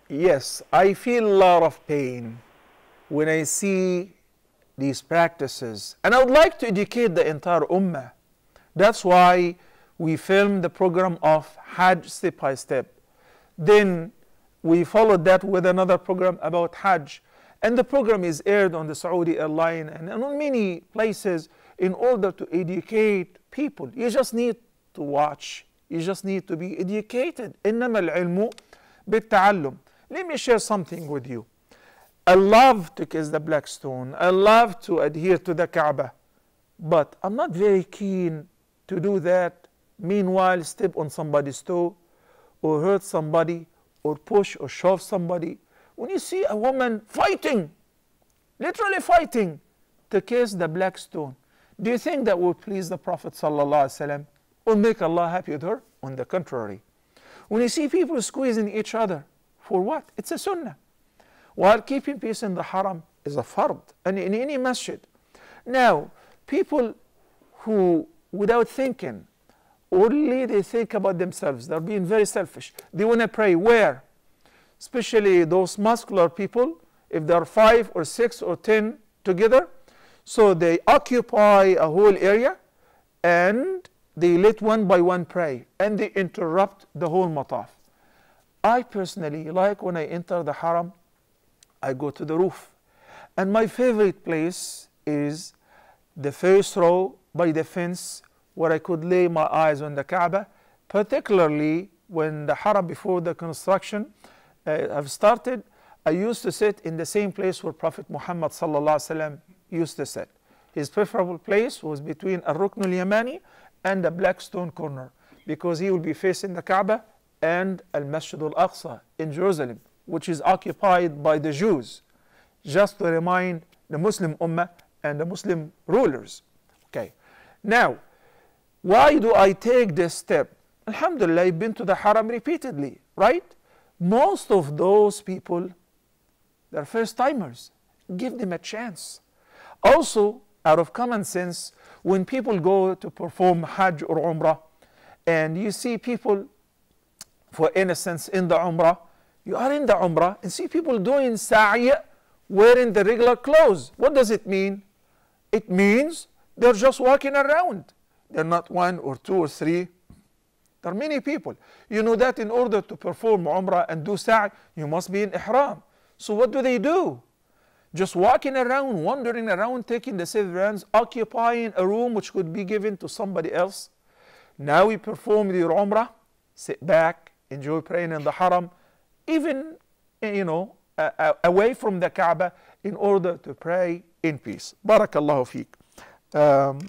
Yes, I feel a lot of pain when I see these practices. And I would like to educate the entire Ummah. That's why we filmed the program of Hajj step by step. Then we followed that with another program about Hajj. And the program is aired on the Saudi Airline and on many places in order to educate people. You just need to watch. You just need to be educated. إنما العلم بالتعلم. Let me share something with you. I love to kiss the black stone. I love to adhere to the Kaaba. But I'm not very keen to do that. Meanwhile, step on somebody's toe or hurt somebody or push or shove somebody. When you see a woman fighting, literally fighting, to kiss the black stone, do you think that would please the Prophet ﷺ or make Allah happy with her? On the contrary. When you see people squeezing each other, for what? It's a sunnah. While keeping peace in the haram is a fard, and in any masjid. Now, people who, without thinking, only they think about themselves, they're being very selfish. They want to pray where? Especially those muscular people, if there are 5 or 6 or 10 together, so they occupy a whole area and they let one by one pray and they interrupt the whole mataf. I personally like when I enter the haram, I go to the roof. And my favorite place is the first row by the fence where I could lay my eyes on the Kaaba, particularly when the haram before the construction have started. I used to sit in the same place where Prophet Muhammad ﷺ used to sit. His preferable place was between Al-Rukn al-Yamani and the Black Stone Corner, because he will be facing the Kaaba and Al-Masjid al-Aqsa in Jerusalem, which is occupied by the Jews, just to remind the Muslim Ummah and the Muslim rulers. Okay. Now, why do I take this step? Alhamdulillah, I've been to the haram repeatedly, right? Most of those people, they're first timers. Give them a chance. Also, out of common sense, when people go to perform Hajj or Umrah, and you see people, for instance, in the Umrah, you are in the Umrah and see people doing sa'i wearing the regular clothes. What does it mean? It means they're just walking around. They're not 1 or 2 or 3. There are many people. You know that in order to perform Umrah and do sa'i, you must be in Ihram. So what do? Just walking around, wandering around, taking the safe runs, occupying a room which could be given to somebody else. Now we perform your Umrah, sit back, enjoy praying in the haram, even, away from the Kaaba in order to pray in peace. Barakallahu feek.